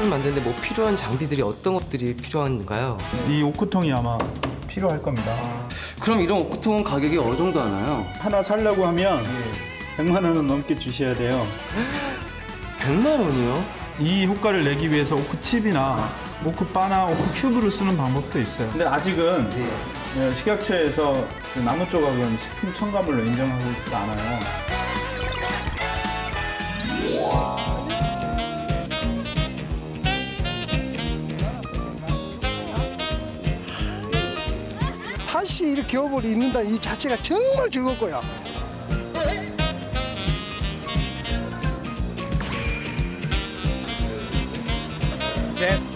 오크통을 만드는데 뭐 필요한 장비들이 어떤 것들이 필요한가요? 이 오크통이 아마 필요할 겁니다. 그럼 이런 오크통은 가격이 어느 정도 하나요? 하나 살려고 하면 100만 원은 넘게 주셔야 돼요. 100만 원이요? 이 효과를 내기 위해서 오크칩이나 오크바나 오크큐브를 쓰는 방법도 있어요. 근데 아직은 식약처에서 그 나무 조각은 식품 첨가물로 인정하고 있지 않아요. 다시 이렇게 기업을 잇는다 이 자체가 정말 즐겁고요. 셋.